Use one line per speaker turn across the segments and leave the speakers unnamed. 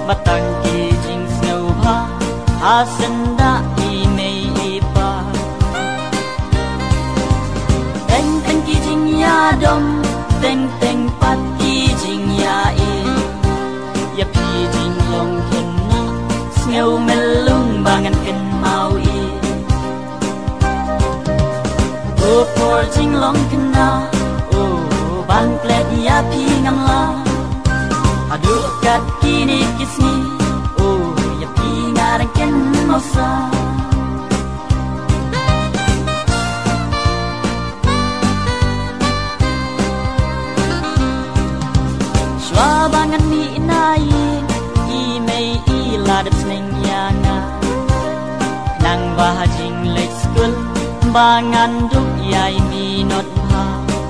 batang kijing snow ha hasenda imei ipa teng teng kijing ya dom teng teng pat kijing ya i ya pi jing long ken na snow melung bangan ken mau i o por jing long ken na o ban klet ya pi ngam la aduh kat kini kisni oh ya pi ngarang ken mosa shwa bangan ni nai i mei i ladap sneng yanga nang bahajing late school bangan duk yai mi not ha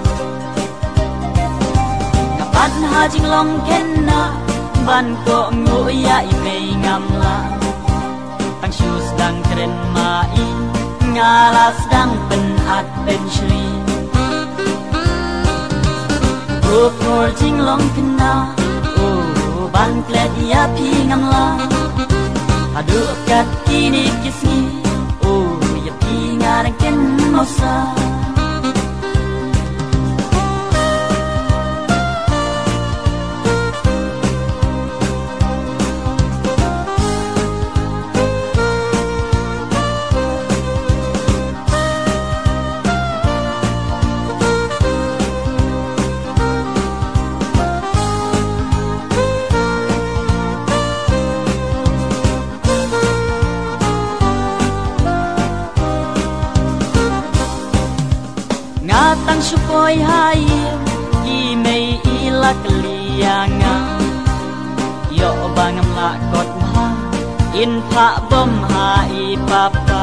ban hajing long ken na ban ko ngu ya i mei ngam la tang shoes dang keren mai ngalas dang pen at pen shri o por jing long ken na o ban klet ya pi ngam la adu kat kini kisni o ya pi ngarang ken mosa tang supoi hai i mei i la klianga yo bangam la kot ma in pha bom ha i papa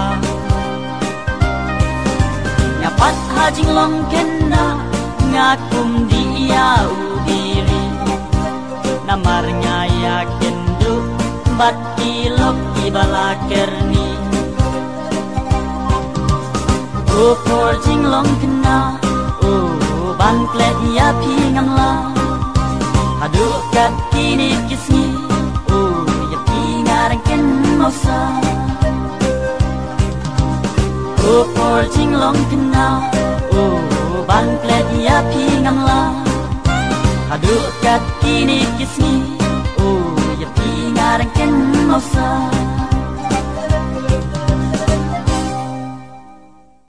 nya pat ha jing long ken na nga kum di ya ubiri namar nya ya kendu bat ilok i bala kerni o por jing long ken na ban klet ya pi ngam la adu kat kini kisni ya pi ngarang ken mosa por jing long ken na ban klet ya pi ngam la adu kat kini kisni